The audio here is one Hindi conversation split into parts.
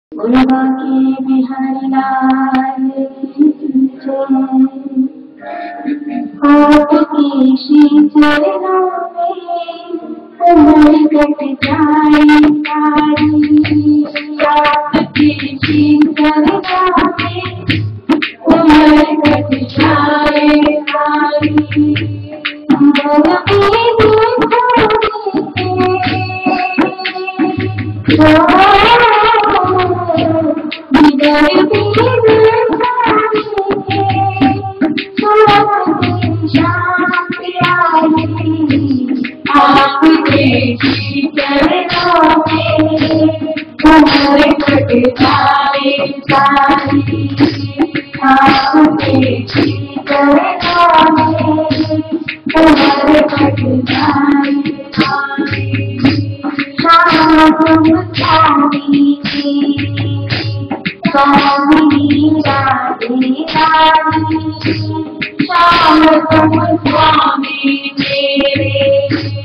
उर्वा के बिहारी लाल की जय। आपके श्री चरणों में उम्र कट जाए सारी। आपके श्री चरणों में उम्र कट जाए सारी। आपके श्री चरणों में उम्र कट जाए सारी। आपके श्री चरणों में उम्र कट जाए सारी। श्याम तुम स्वामी स्वामी राधे राधे। श्याम तुम स्वामी मेरे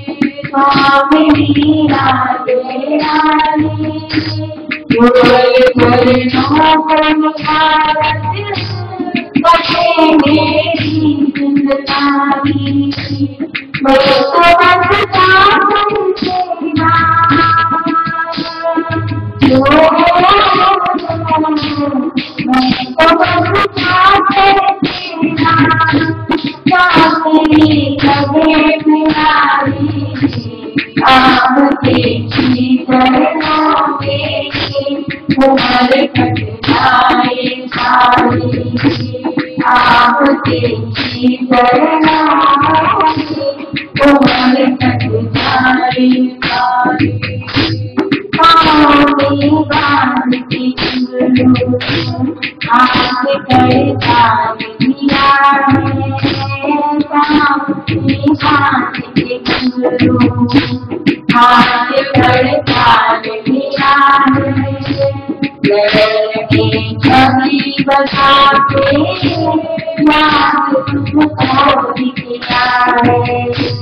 स्वामी राधे राधे। बोल बोल बचे मेरी जिंदगानी। आपके श्री चरणों में उम्र कट जाए सारी। आपके श्री चरणों में उम्र कट जाए सारी। बांधती गुरु हाथ करता दिया है। बांधती गुरु हाथ करता दिया है। लड़के छवि बसाते याद तुमको दिया है।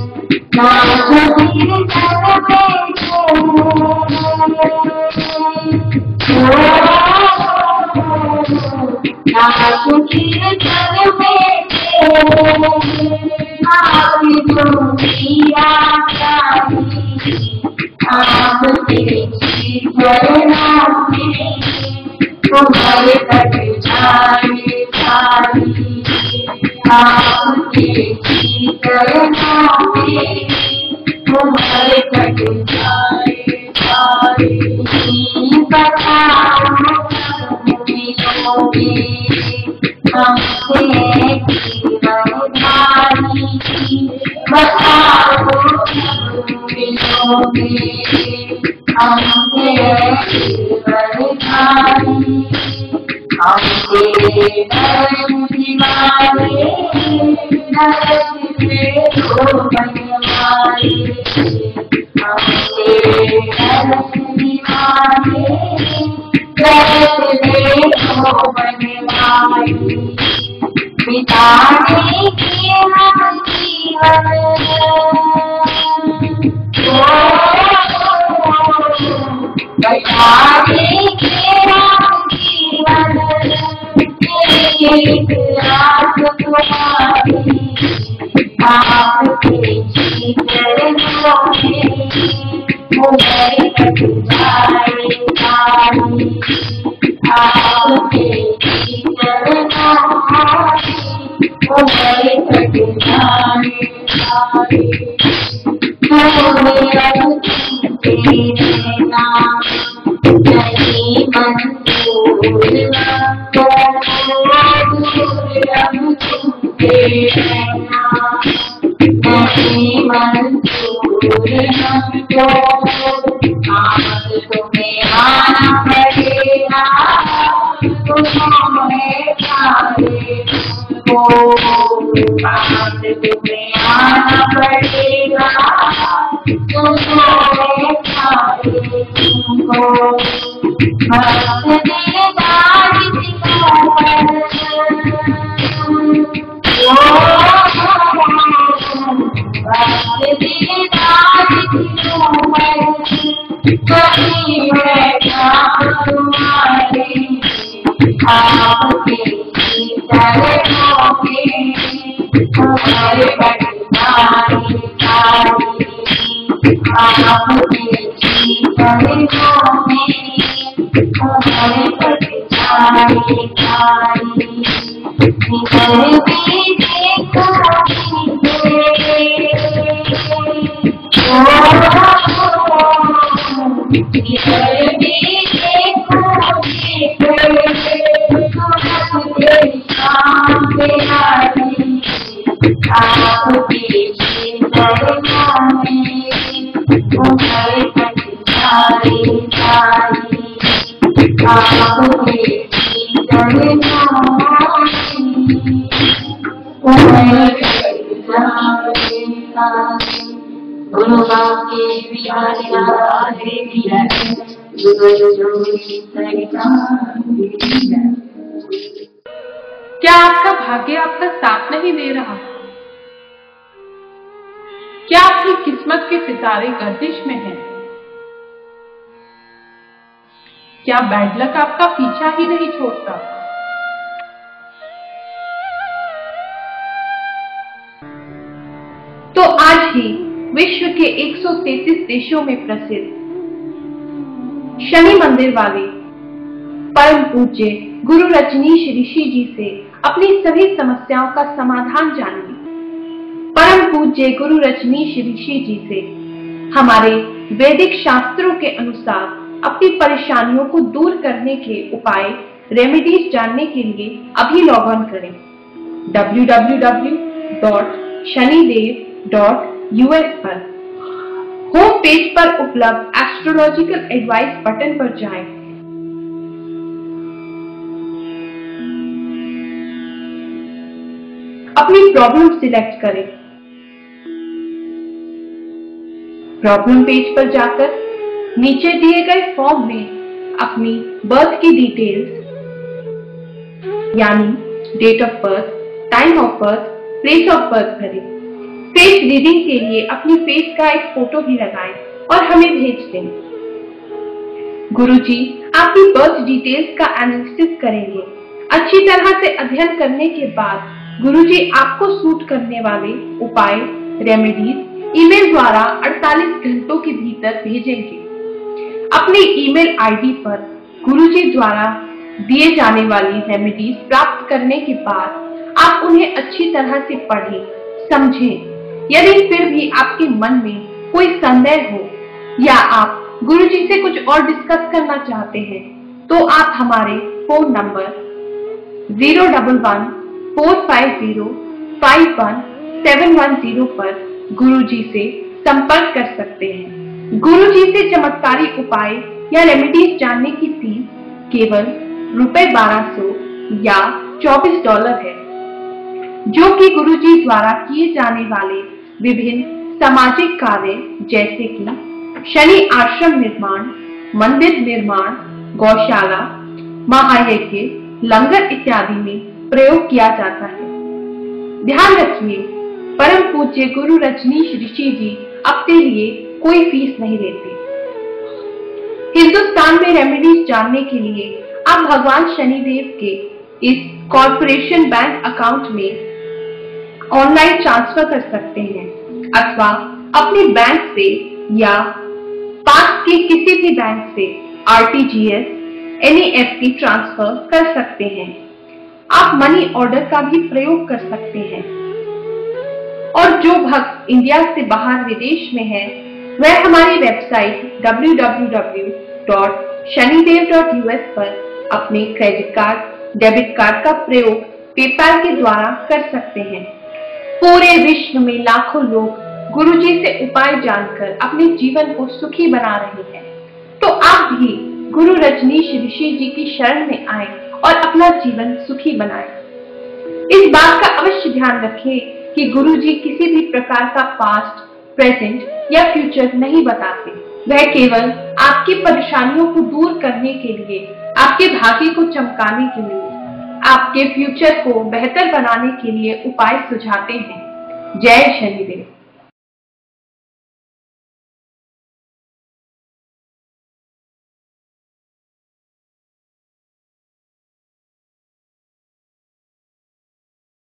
उम्र कट जाए सारी। आपके श्री चरणों में उम्र कट जाए सारी। बताओ मिलोगे हमसे जीवनधारी। बताओ मिलोगे हमसे जीवनधारी। हमसे धर्म दीवाने धर्म से हो बनवाए। हमसे धर्म दीवाने धर्म से हो बनवाए। बिताने के हम जीवन बचाने के हम जीवन। एक रात तुम्हारी आपके श्री चरणों में उम्र कट जाए सारी। आपके श्री चरणों में उम्र कट जाए सारी। तेरे नाम नहीं मंजूर नहीं मंजूर हमको। आज तुम्हें आना पड़ेगा तुम्हें प्यारे को। आज तुम्हें आना पड़ेगा तुम्हें प्यारे को। भक्त दिलदार कभी मैं तुम्हारे आपके चरणों में हमारे पटियारी सारी, आपके चरणों में हमारे पटियारी सारी। इधर भी देखा गुरु बाके बिहारी राधे दिया, क्या आपका भाग्य आपका साथ नहीं दे रहा? क्या आपकी किस्मत के सितारे गर्दिश में हैं? क्या बैड लक आपका पीछा ही नहीं छोड़ता? तो आज ही विश्व के 133 देशों में प्रसिद्ध शनि मंदिर वाले परम पूज्य गुरु रजनीश ऋषि जी से अपनी सभी समस्याओं का समाधान जानिए। परम पूज्य गुरु रजनीश ऋषि जी से हमारे वैदिक शास्त्रों के अनुसार अपनी परेशानियों को दूर करने के उपाय रेमेडीज जानने के लिए अभी लॉग ऑन करें www.shanidev.us पर। होम पेज पर उपलब्ध एस्ट्रोलॉजिकल एडवाइस बटन पर जाएं। अपनी प्रॉब्लम सिलेक्ट करें। प्रॉब्लम पेज पर जाकर नीचे दिए गए फॉर्म में अपनी बर्थ की डिटेल्स यानी date of birth, time of birth, place of birth भरें। फेस रीडिंग के लिए अपनी फेस का एक फोटो भी लगाएं और हमें भेज दें। गुरुजी आपकी बर्थ डिटेल्स का एनालिसिस करेंगे। अच्छी तरह से अध्ययन करने के बाद गुरुजी आपको सूट करने वाले उपाय रेमेडीज ईमेल द्वारा 48 घंटों के भीतर भेजेंगे। अपनी ईमेल आईडी पर गुरुजी द्वारा दिए जाने वाली रेमेडीज प्राप्त करने के बाद आप उन्हें अच्छी तरह से पढ़ें, समझें। यदि फिर भी आपके मन में कोई संदेह हो या आप गुरुजी से कुछ और डिस्कस करना चाहते हैं तो आप हमारे फोन नंबर 011-450-51710 पर गुरुजी से संपर्क कर सकते हैं। गुरुजी से चमत्कारी उपाय या रेमेडीज जानने की फीस केवल ₹1200 या $24 है, जो कि गुरुजी द्वारा किए जाने वाले विभिन्न सामाजिक कार्य जैसे कि शनि आश्रम निर्माण, मंदिर निर्माण, गौशाला, महायज्ञ, लंगर इत्यादि में प्रयोग किया जाता है। ध्यान रखिए, परम पूज्य गुरु रजनीश ऋषि जी अपने लिए कोई फीस नहीं लेते। हिंदुस्तान में रेमेडीज जानने के लिए आप भगवान शनिदेव के इस कॉर्पोरेशन बैंक अकाउंट में ऑनलाइन ट्रांसफर कर सकते हैं अथवा अपने बैंक से या पास के किसी भी बैंक से RTGS, NEFT ट्रांसफर कर सकते हैं। आप मनी ऑर्डर का भी प्रयोग कर सकते हैं। और जो भक्त इंडिया से बाहर विदेश में है वह हमारी वेबसाइट www.shanidev.us पर अपने क्रेडिट कार्ड, डेबिट कार्ड का प्रयोग पेपैल के द्वारा कर सकते हैं। पूरे विश्व में लाखों लोग गुरुजी से उपाय जानकर अपने जीवन को सुखी बना रहे हैं। तो आप भी गुरु रजनीश ऋषि जी की शरण में आए और अपना जीवन सुखी बनाएं। इस बात का अवश्य ध्यान रखें कि गुरुजी किसी भी प्रकार का पास्ट, प्रेजेंट या फ्यूचर नहीं बताते। वह केवल आपकी परेशानियों को दूर करने के लिए, आपके भाग्य को चमकाने के लिए, आपके फ्यूचर को बेहतर बनाने के लिए उपाय सुझाते हैं। जय शनिदेव।